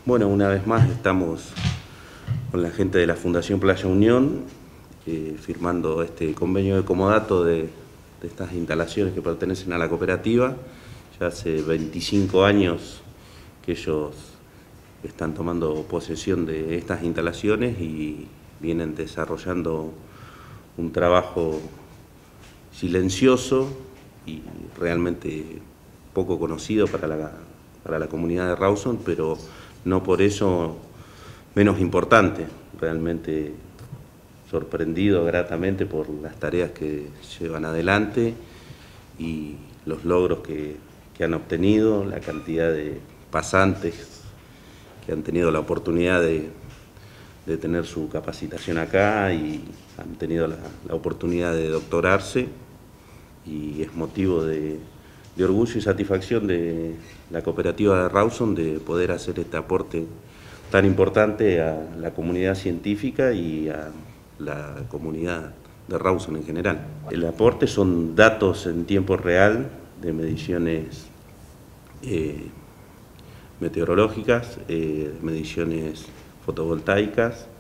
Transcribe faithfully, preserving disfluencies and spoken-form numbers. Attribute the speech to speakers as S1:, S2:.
S1: Bueno, una vez más estamos con la gente de la Fundación Playa Unión eh, firmando este convenio de comodato de, de estas instalaciones que pertenecen a la cooperativa. Ya hace veinticinco años que ellos están tomando posesión de estas instalaciones y vienen desarrollando un trabajo silencioso y realmente poco conocido para la, para la comunidad de Rawson, pero no por eso menos importante. Realmente sorprendido gratamente por las tareas que llevan adelante y los logros que, que han obtenido, la cantidad de pasantes que han tenido la oportunidad de, de tener su capacitación acá y han tenido la, la oportunidad de doctorarse, y es motivo de, de orgullo y satisfacción de la cooperativa de Rawson de poder hacer este aporte tan importante a la comunidad científica y a la comunidad de Rawson en general. El aporte son datos en tiempo real de mediciones eh, meteorológicas, eh, mediciones fotovoltaicas,